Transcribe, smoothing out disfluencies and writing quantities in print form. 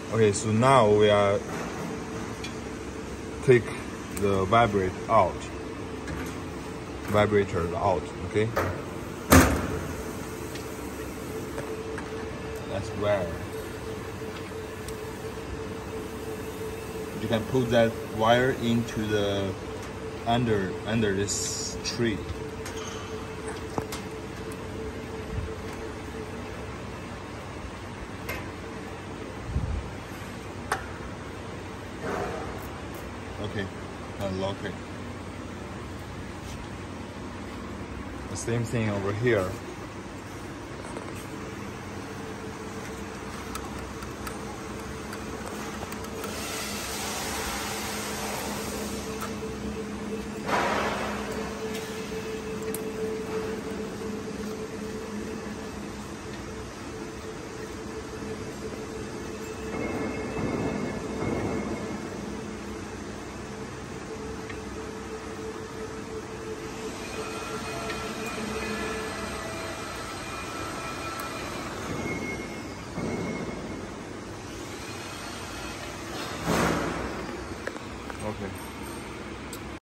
Okay, so now we are take the vibrator out. Okay. That's where you can put that wire into the under this tree. Okay, unlock it. The same thing over here. Okay.